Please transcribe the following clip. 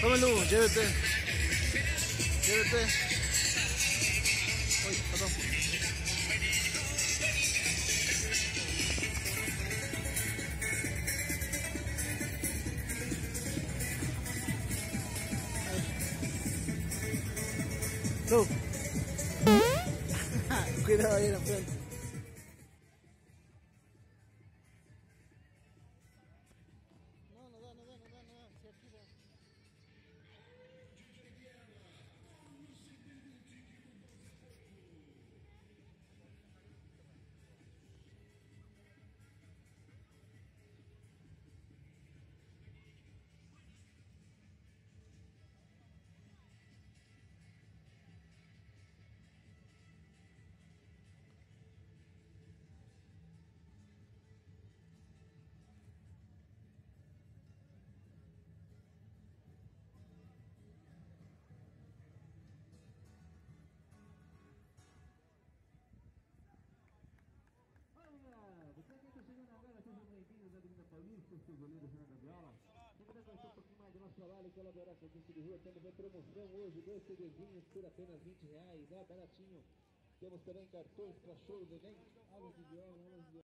Tómalo, llévete. Llévete. Uy, perdón. Tú. Cuidado ahí en la frente. No da. Si aquí va. Você que está chegando agora, sejam bem-vindos à Avenida Paulista, seu goleiro Fernando Viola. Quem quiser conhecer um pouquinho mais do nosso trabalho e colaborar com a gente de rua, temos a promoção hoje, 2 CDzinhos por apenas R$20, né? Baratinho. Temos também cartões para shows, eventos, aulas de viola,